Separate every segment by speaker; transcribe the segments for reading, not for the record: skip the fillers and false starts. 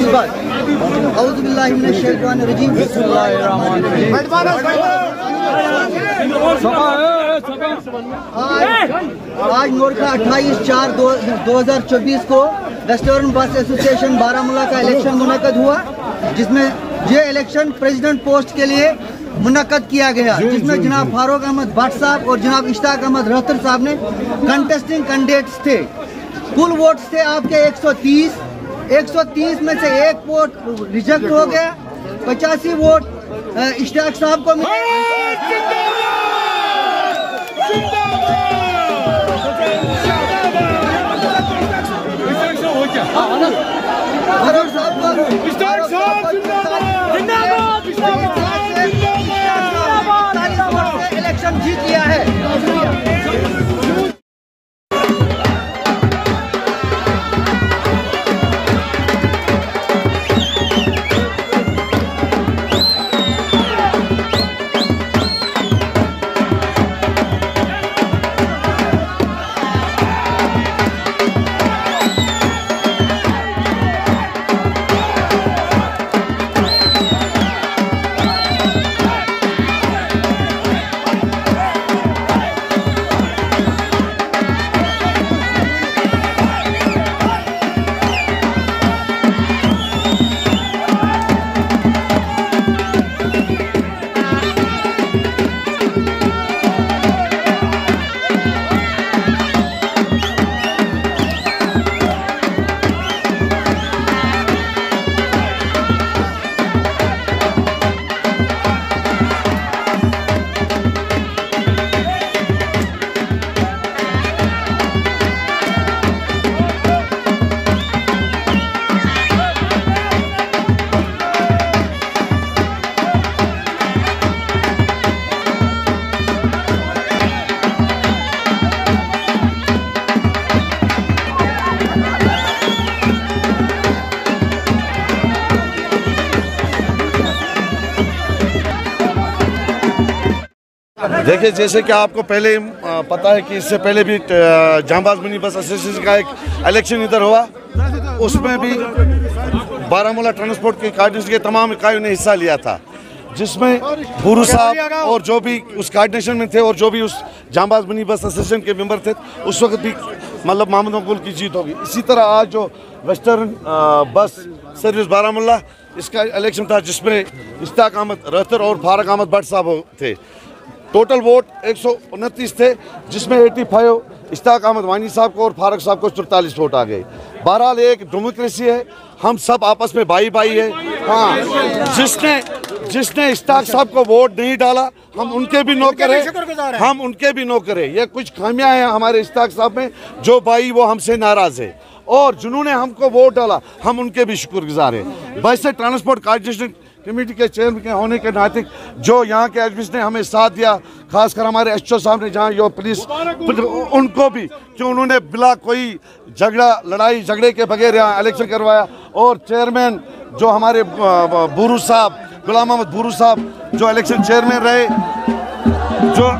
Speaker 1: बाद औज़ुबिल्लाहि मिनश शैतानिर रजीम बिस्मिल्लाहिर्रहमानिर्रहीम। आज नोरका 28/4/2024 को वेस्टर्न बस एसोसिएशन बारामूला का इलेक्शन मुनक़द हुआ, जिसमें ये इलेक्शन प्रेसिडेंट पोस्ट के लिए मुनक़द किया गया, जिसमें जनाब फारूक अहमद भट्ट साहब और जनाब इश्ताक अहमद रहतर साहब ने कंटेस्टिंग कैंडिडेट्स थे। कुल वोट्स थे आपके 130 में से एक वोट रिजेक्ट हो गया, 85 वोट इश्ताक साहब को मिले। इलेक्शन जीत लिया है।
Speaker 2: देखिए, जैसे कि आपको पहले पता है कि इससे पहले भी जहांबाज मिनी बस एसोसिएशन का एक इलेक्शन इधर हुआ, उसमें भी बारामूला ट्रांसपोर्ट की कोऑर्डिनेशन के तमाम इकाइयों ने हिस्सा लिया था, जिसमें बुरू साहब और जो भी उस कोऑर्डिनेशन में थे और जो भी उस जहांबाज मिनी बस एसोसिएशन के मेंबर थे, उस वक्त भी मतलब मोहम्मद मकबूल की जीत होगी। इसी तरह आज जो वेस्टर्न बस सर्विस बारामूला, इसका इलेक्शन था, जिसमें इश्ताक अहमद रहतर और फारूक अहमद भट्ट साहब थे। टोटल वोट 129 थे, जिसमें 85 इश्ताक अहमद वानी साहब को और फारूक साहब को 44 वोट आ गए। बहरहाल एक डेमोक्रेसी है, हम सब आपस में भाई भाई है। हाँ, जिसने इश्ताक साहब को वोट नहीं डाला, हम उनके भी नौकर हैं। ये कुछ खामियां हैं हमारे इश्ताक साहब में, जो भाई वो हमसे नाराज है, और जिन्होंने हमको वोट डाला हम उनके भी शुक्रगुजार हैं। वैसे ट्रांसपोर्ट कोऑर्डिनेशन कमेटी के चेयरमैन के होने के नाते जो यहाँ के एडमिनिस्ट्रेशन ने हमें साथ दिया, खासकर हमारे एसओ साहब ने, जहाँ यो पुलिस उनको भी, कि उन्होंने बिला कोई लड़ाई झगड़े के बगैर यहाँ इलेक्शन करवाया। और चेयरमैन जो हमारे बुरू साहब, गुलाम अहमद बुरू साहब, जो इलेक्शन चेयरमैन रहे, जो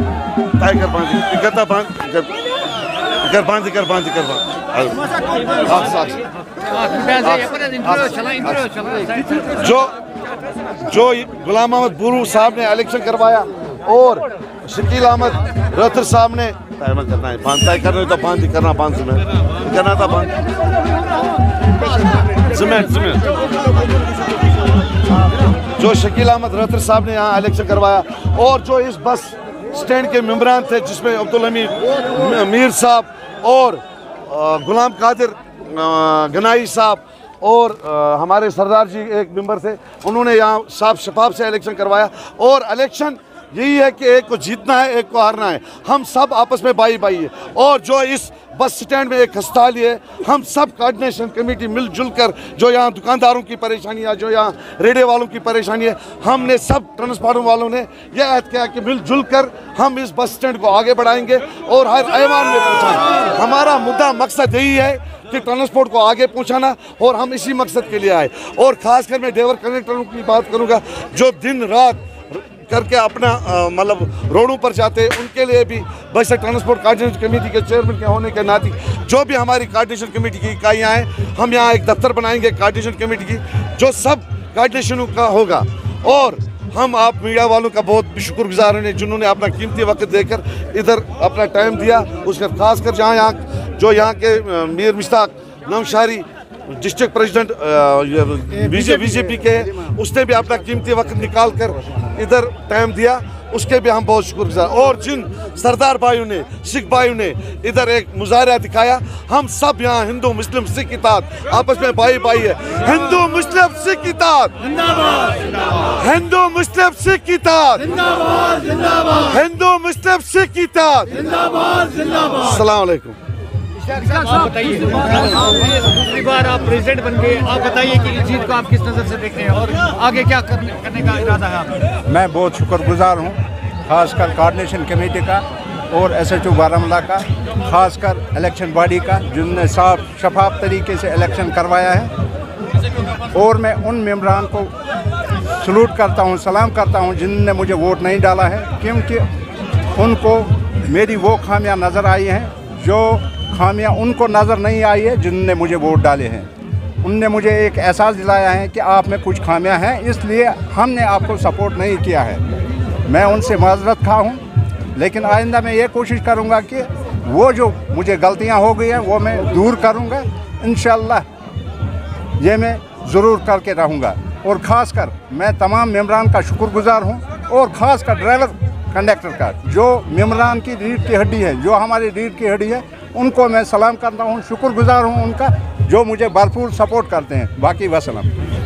Speaker 2: जो गुलाम अहमद बुरू साहब ने इलेक्शन करवाया, और शकील अहमद रहतर साहब ने जो शकील अहमद रहतर साहब ने यहाँ इलेक्शन करवाया, और जो इस बस स्टैंड के मेंबरान थे, जिसमें अब्दुल हमीद मीर साहब और गुलाम कादिर गनाई साहब और हमारे सरदार जी एक मेंबर थे, उन्होंने यहाँ साफ शफाफ से इलेक्शन करवाया। और इलेक्शन यही है कि एक को जीतना है, एक को हारना है, हम सब आपस में भाई भाई है। और जो इस बस स्टैंड में एक हस्ताली है, हम सब कोऑर्डिनेशन कमेटी मिलजुल कर, जो यहाँ दुकानदारों की परेशानी है, जो यहाँ रेडे वालों की परेशानी है, हमने सब ट्रांसपोर्ट वालों ने यह ऐद किया कि मिलजुल कर हम इस बस स्टैंड को आगे बढ़ाएंगे और हर ऐवान में पहुँचाएंगे। हमारा मुद्दा मकसद यही है कि ट्रांसपोर्ट को आगे पहुंचाना, और हम इसी मकसद के लिए आए। और खासकर मैं ड्राइवर कंडक्टरों की बात करूंगा, जो दिन रात करके अपना मतलब रोडों पर जाते हैं, उनके लिए भी बस ट्रांसपोर्ट कोऑर्डिनेशन कमेटी के चेयरमैन के होने के नाते जो भी हमारी कोऑर्डिनेशन कमेटी की इकाइयाँ हैं, हम यहाँ एक दफ्तर बनाएंगे कोऑर्डिनेशन कमेटी की, जो सब कोऑर्डिनेशन का होगा। और हम आप मीडिया वालों का बहुत शुक्रगुजार हैं जिन्होंने अपना कीमती वक्त देकर इधर अपना टाइम दिया। उसका खासकर जहाँ यहाँ के Mir Mushtaq Nowshari district president BJP के, उसने भी अपना कीमती वक्त निकाल कर इधर टाइम दिया, उसके भी हम बहुत शुक्रगुजार। और जिन सरदार भाइयों ने, सिख भाइयों ने इधर एक मुजाहरा दिखाया, हम सब यहाँ हिंदू मुस्लिम सिख इत्तेहाद आपस में भाई भाई है। हिंदू मुस्लिम सिख इत्तेहाद, हिंदू मुस्लिम सिख इत्तेहाद, हिंदू मुस्लिम सिख इत्तेहाद। अस्सलाम वालेकुम।
Speaker 3: दूसरी बार आप प्रेसिडेंट बन गए, आप बताइए कि इस जीत को आप किस नज़र से देखते हैं और आगे क्या करने का इरादा है आपका?
Speaker 4: मैं बहुत शुक्रगुजार हूँ, खासकर कोऑर्डिनेशन कमेटी का और SHO बारामूला का, खासकर इलेक्शन बॉडी का, जिनने साफ शफाफ तरीके से इलेक्शन करवाया है। और मैं उन मेंबरान को सलूट करता हूँ, सलाम करता हूँ जिनने मुझे वोट नहीं डाला है, क्योंकि उनको मेरी वो खामियां नज़र आई हैं जो खामियां उनको नज़र नहीं आई है जिनने मुझे वोट डाले हैं। उनने मुझे एक एहसास दिलाया है कि आप में कुछ खामियां हैं, इसलिए हमने आपको सपोर्ट नहीं किया है। मैं उनसे माजरत खा हूँ, लेकिन आइंदा मैं ये कोशिश करूँगा कि वो जो मुझे गलतियाँ हो गई हैं वो मैं दूर करूँगा, इंशाअल्लाह ये मैं ज़रूर करके रहूँगा। और ख़ासकर मैं तमाम मेंबरान का शुक्रगुजार हूँ, और ख़ासकर ड्राइवर कंडक्टर का, जो मेंबरान की रीढ़ की हड्डी है, जो हमारी रीढ़ की हड्डी है, उनको मैं सलाम करता हूँ, शुक्रगुजार हूँ उनका, जो मुझे भरपूर सपोर्ट करते हैं। बाकी वसलम।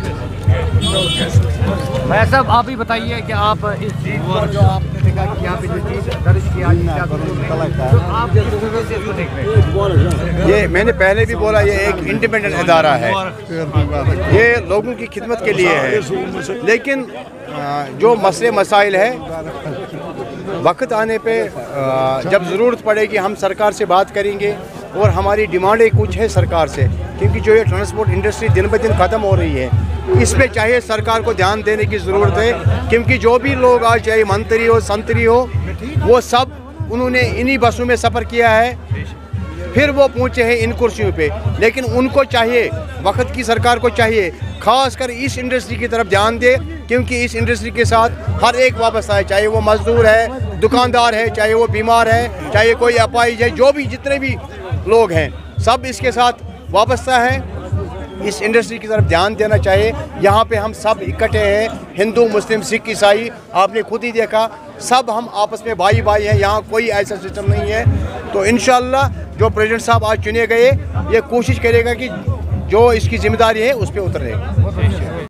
Speaker 3: भाई साहब, आप ही बताइए कि आप इस जीत को, जो आपने देखा कि यहाँ पे जो जीत दर्ज किया, तो आप किस तरह से इसको देख रहे हैं?
Speaker 5: ये मैंने पहले भी बोला, ये एक इंडिपेंडेंट इदारा है, ये लोगों की खिदमत के लिए है। लेकिन जो मसले मसाइल है, वक्त आने पे जब ज़रूरत पड़ेगी हम सरकार से बात करेंगे, और हमारी डिमांडें कुछ है सरकार से, क्योंकि जो ये ट्रांसपोर्ट इंडस्ट्री दिन ब दिन ख़त्म हो रही है, इस पे चाहे सरकार को ध्यान देने की ज़रूरत है। क्योंकि जो भी लोग आज, चाहे मंत्री हो, संतरी हो, वो सब उन्होंने इन्हीं बसों में सफ़र किया है, फिर वो पहुँचे हैं इन कुर्सियों पे। लेकिन उनको चाहिए, वक्त की सरकार को चाहिए, खासकर इस इंडस्ट्री की तरफ ध्यान दे, क्योंकि इस इंडस्ट्री के साथ हर एक वाबस्ता है, चाहे वो मजदूर है, दुकानदार है, चाहे वो बीमार है, चाहे कोई अपाहिज है, जो भी जितने भी लोग हैं, सब इसके साथ वाबस्ता है। इस इंडस्ट्री की तरफ ध्यान देना चाहिए। यहाँ पे हम सब इकट्ठे हैं, हिंदू मुस्लिम सिख ईसाई, आपने खुद ही देखा, सब हम आपस में भाई भाई हैं, यहाँ कोई ऐसा सिस्टम नहीं है। तो इंशाअल्लाह जो प्रेसिडेंट साहब आज चुने गए, ये कोशिश करेगा कि जो इसकी जिम्मेदारी है उस पर उतरेगा।